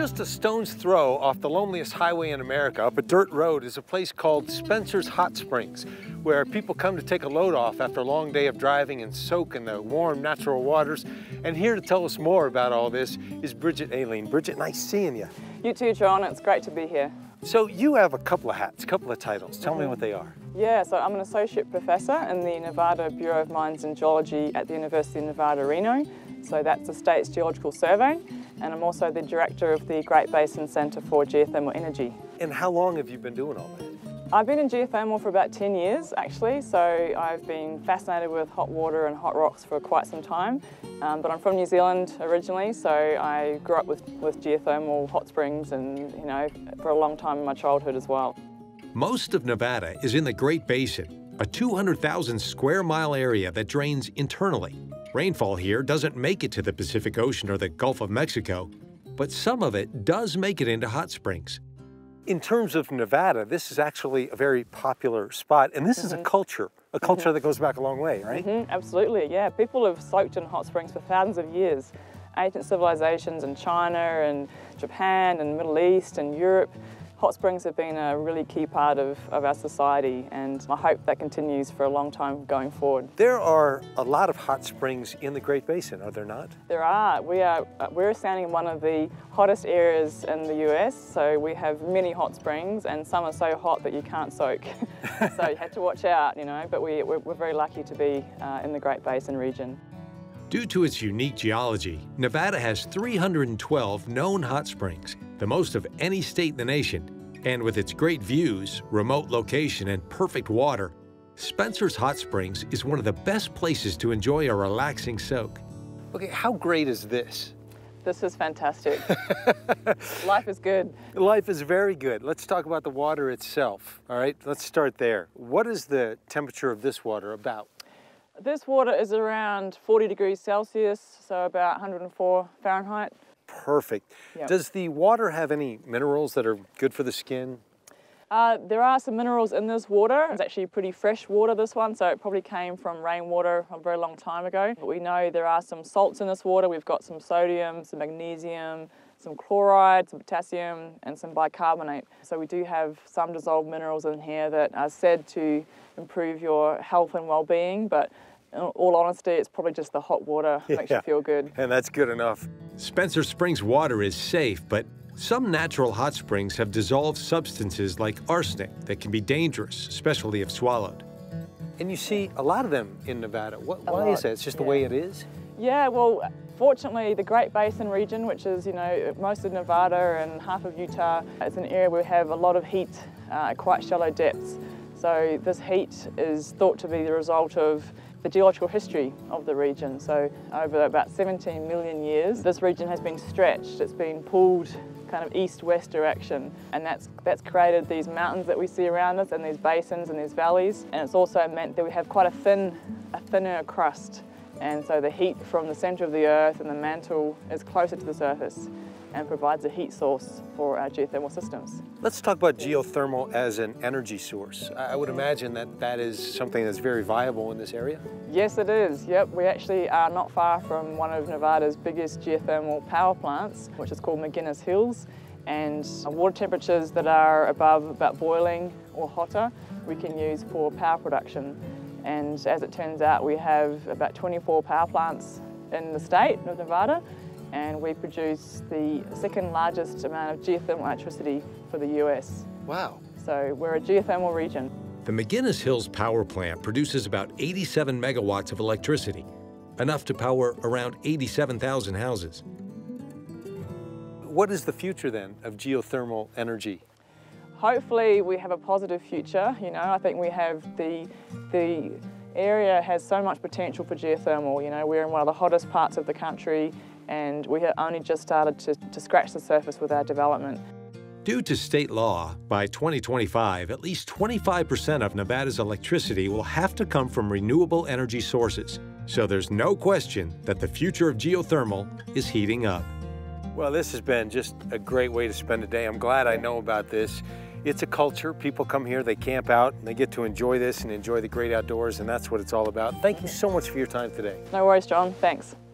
Just a stone's throw off the loneliest highway in America, up a dirt road, is a place called Spencer's Hot Springs, where people come to take a load off after a long day of driving and soak in the warm natural waters. And here to tell us more about all this is Bridget Aileen. Bridget, nice seeing you. You too, John. It's great to be here. So you have a couple of hats, a couple of titles. Tell me what they are. Yeah, so I'm an associate professor in the Nevada Bureau of Mines and Geology at the University of Nevada, Reno. So that's the state's geological survey. And I'm also the director of the Great Basin Center for Geothermal Energy. And how long have you been doing all that? I've been in geothermal for about 10 years, actually. So I've been fascinated with hot water and hot rocks for quite some time. But I'm from New Zealand originally, so I grew up with geothermal hot springs and, you know, for a long time in my childhood as well. Most of Nevada is in the Great Basin, a 200,000 square mile area that drains internally. Rainfall here doesn't make it to the Pacific Ocean or the Gulf of Mexico, but some of it does make it into hot springs. In terms of Nevada, this is actually a very popular spot, and this is a culture that goes back a long way, right? Absolutely, yeah. People have soaked in hot springs for thousands of years. Ancient civilizations in China and Japan and Middle East and Europe, hot springs have been a really key part of our society, and I hope that continues for a long time going forward. There are a lot of hot springs in the Great Basin, are there not? There are. We're standing in one of the hottest areas in the US, so we have many hot springs, and some are so hot that you can't soak. So you have to watch out, you know, but we're very lucky to be in the Great Basin region. Due to its unique geology, Nevada has 312 known hot springs, the most of any state in the nation. And with its great views, remote location, and perfect water, Spencer's Hot Springs is one of the best places to enjoy a relaxing soak. Okay, how great is this? This is fantastic. Life is good. Life is very good. Let's talk about the water itself, all right? Let's start there. What is the temperature of this water about? This water is around 40 degrees Celsius, so about 104 Fahrenheit. Perfect. Yep. Does the water have any minerals that are good for the skin? There are some minerals in this water. It's actually pretty fresh water, this one, so it probably came from rainwater a very long time ago. But we know there are some salts in this water. We've got some sodium, some magnesium, some chloride, some potassium, and some bicarbonate. So we do have some dissolved minerals in here that are said to improve your health and well-being, but in all honesty, it's probably just the hot water that makes you feel good. And that's good enough. Spencer Springs water is safe, but some natural hot springs have dissolved substances like arsenic that can be dangerous, especially if swallowed. And you see a lot of them in Nevada. Why is that? It's just the way it is? Yeah, well, fortunately, the Great Basin region, which is, you know, most of Nevada and half of Utah, it's an area where we have a lot of heat at quite shallow depths. So this heat is thought to be the result of the geological history of the region. So over about 17 million years, this region has been stretched. It's been pulled kind of east-west direction, and that's created these mountains that we see around us, and these basins and these valleys. And it's also meant that we have quite a thinner crust. And so the heat from the center of the earth and the mantle is closer to the surface and provides a heat source for our geothermal systems. Let's talk about geothermal as an energy source. I would imagine that is something that's very viable in this area. Yes, it is. Yep, we actually are not far from one of Nevada's biggest geothermal power plants, which is called McGinnis Hills. And water temperatures that are above about boiling or hotter, we can use for power production. And as it turns out, we have about 24 power plants in the state of Nevada, and we produce the second largest amount of geothermal electricity for the US. Wow. So we're a geothermal region. The McGinnis Hills power plant produces about 87 megawatts of electricity, enough to power around 87,000 houses. What is the future then of geothermal energy? Hopefully we have a positive future. You know, I think we have the area has so much potential for geothermal. You know, we're in one of the hottest parts of the country, and we have only just started to scratch the surface with our development. Due to state law, by 2025, at least 25% of Nevada's electricity will have to come from renewable energy sources. So there's no question that the future of geothermal is heating up. Well, this has been just a great way to spend a day. I'm glad I know about this. It's a culture. People come here, they camp out, and they get to enjoy this and enjoy the great outdoors, and that's what it's all about. Thank you so much for your time today. No worries, John. Thanks.